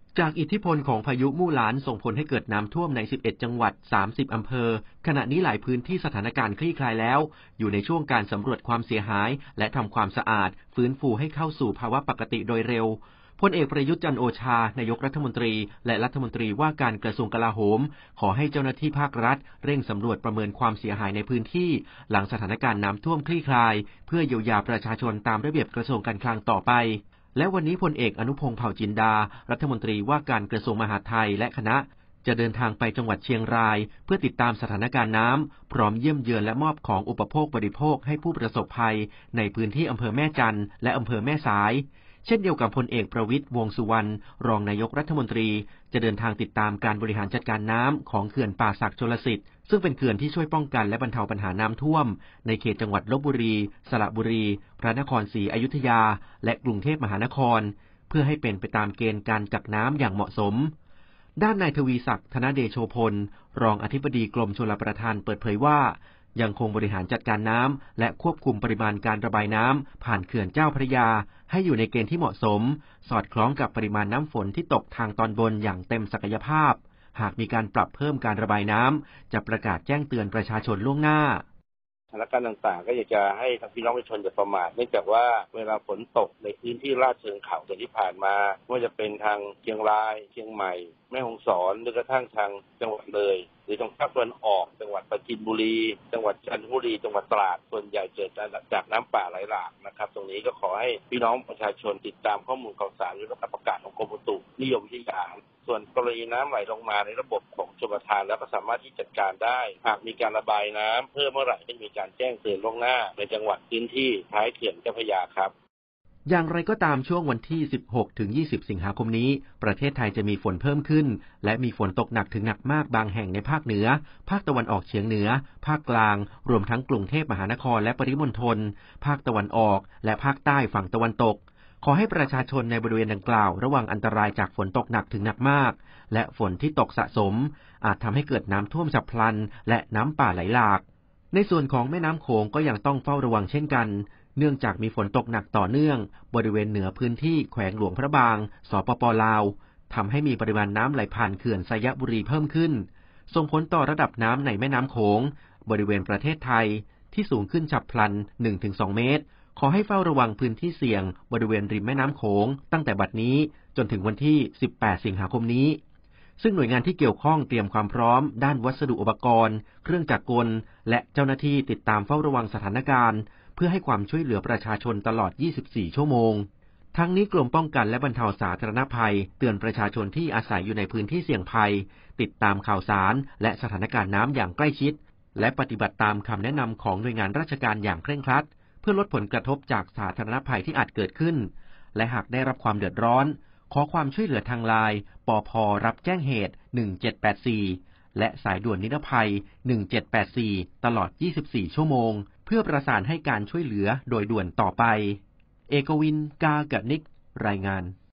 จากอิทธิพลของพายุมู่หลานส่งผลให้เกิดน้ำท่วมใน 11 จังหวัด 30 อำเภอ ขณะนี้หลายพื้นที่สถานการณ์คลี่คลายแล้ว อยู่ในช่วงการสำรวจความเสียหายและทำความสะอาดฟื้นฟูให้เข้าสู่ภาวะปกติโดยเร็วพลเอกประยุทธ์จันทร์โอชานายกรัฐมนตรีและรัฐมนตรีว่าการกระทรวงกลาโหมขอให้เจ้าหน้าที่ภาครัฐเร่งสำรวจประเมินความเสียหายในพื้นที่หลังสถานการณ์น้ำท่วมคลี่คลายเพื่อเยียวยาประชาชนตามระเบียบกระทรวงการคลังต่อไปและวันนี้พลเอกอนุพงษ์เผ่าจินดารัฐมนตรีว่าการกระทรวงมหาดไทยและคณะจะเดินทางไปจังหวัดเชียงรายเพื่อติดตามสถานการณ์น้ำพร้อมเยี่ยมเยือนและมอบของอุปโภคบริโภคให้ผู้ประสบภัยในพื้นที่อำเภอแม่จันทร์และอำเภอแม่สายเช่นเดียวกับพลเอกประวิตรวงษ์สุวรรณรองนายกรัฐมนตรีจะเดินทางติดตามการบริหารจัดการน้ำของเขื่อนป่าสักชลสิทธิ์ซึ่งเป็นเขื่อนที่ช่วยป้องกันและบรรเทาปัญหาน้ำท่วมในเขตจังหวัดลพบุรีสระบุรีพระนครศรีอยุธยาและกรุงเทพมหานครเพื่อให้เป็นไปตามเกณฑ์การกักน้ำอย่างเหมาะสมด้านนายทวีศักดิ์ธนเดโชพลรองอธิบดีกรมชลประทานเปิดเผยว่ายังคงบริหารจัดการน้ำและควบคุมปริมาณการระบายน้ำผ่านเขื่อนเจ้าพระยาให้อยู่ในเกณฑ์ที่เหมาะสมสอดคล้องกับปริมาณน้ำฝนที่ตกทางตอนบนอย่างเต็มศักยภาพหากมีการปรับเพิ่มการระบายน้ำจะประกาศแจ้งเตือนประชาชนล่วงหน้าสถานการณ์ต่างๆก็อยากจะให้ทางพี่น้องประชาชนอย่าประมาทเนื่องจากว่าเวลาฝนตกในพื้นที่ลาดเชิงเขาแต่ที่ผ่านมาไม่ว่าจะเป็นทางเชียงรายเชียงใหม่แม่ฮ่องสอนหรือกระทั่งทางจังหวัดเลยหรือทางภาคตะวันออกจังหวัดปราจีนบุรีจังหวัดจันทบุรีจังหวัดตราดส่วนใหญ่เกิดจากน้ำป่าไหลหลากนะครับตรงนี้ก็ขอให้พี่น้องประชาชนติดตามข้อมูลข่าวสารและการประกาศของกรมอุตุนิยมวิทยาส่วนกรณีน้ำไหลลงมาในระบบของชลประทานแล้วก็สามารถที่จัดการได้หากมีการระบายน้ำเพิ่มเมื่อไหร่ก็มีการแจ้งเตือนล่วงหน้าในจังหวัดพื้นที่ท้ายเขื่อนเจ้าพระยาครับอย่างไรก็ตามช่วงวันที่ 16 ถึง 20 สิงหาคมนี้ประเทศไทยจะมีฝนเพิ่มขึ้นและมีฝนตกหนักถึงหนักมากบางแห่งในภาคเหนือภาคตะวันออกเฉียงเหนือภาคกลางรวมทั้งกรุงเทพมหานครและปริมณฑลภาคตะวันออกและภาคใต้ฝั่งตะวันตกขอให้ประชาชนในบริเวณดังกล่าวระวังอันตรายจากฝนตกหนักถึงหนักมากและฝนที่ตกสะสมอาจทำให้เกิดน้ำท่วมฉับพลันและน้ำป่าไหลหลากในส่วนของแม่น้ำโขงก็ยังต้องเฝ้าระวังเช่นกันเนื่องจากมีฝนตกหนักต่อเนื่องบริเวณเหนือพื้นที่แขวงหลวงพระบางสปป.ลาวทำให้มีปริมาณน้ำไหลผ่านเขื่อนไซยบุรีเพิ่มขึ้นส่งผลต่อระดับน้ำในแม่น้ำโขงบริเวณประเทศไทยที่สูงขึ้นฉับพลัน 1-2 เมตรขอให้เฝ้าระวังพื้นที่เสี่ยงบริเวณริมแม่น้ำโขงตั้งแต่บัดนี้จนถึงวันที่ 18 สิงหาคมนี้ซึ่งหน่วยงานที่เกี่ยวข้องเตรียมความพร้อมด้านวัสดุอุปกรณ์เครื่องจักรกลและเจ้าหน้าที่ติดตามเฝ้าระวังสถานการณ์เพื่อให้ความช่วยเหลือประชาชนตลอด 24 ชั่วโมงทั้งนี้กรมป้องกันและบรรเทาสาธารณภัยเตือนประชาชนที่อาศัยอยู่ในพื้นที่เสี่ยงภัยติดตามข่าวสารและสถานการณ์น้ำอย่างใกล้ชิดและปฏิบัติตามคำแนะนำของหน่วยงานราชการอย่างเคร่งครัดเพื่อลดผลกระทบจากสาธารณภัยที่อาจเกิดขึ้นและหากได้รับความเดือดร้อนขอความช่วยเหลือทางไลน์ปภ.รับแจ้งเหตุ 1784 และสายด่วนนิรภัย 1784 ตลอด 24 ชั่วโมงเพื่อประสานให้การช่วยเหลือโดยด่วนต่อไปเอกวิน กา กนิก รายงาน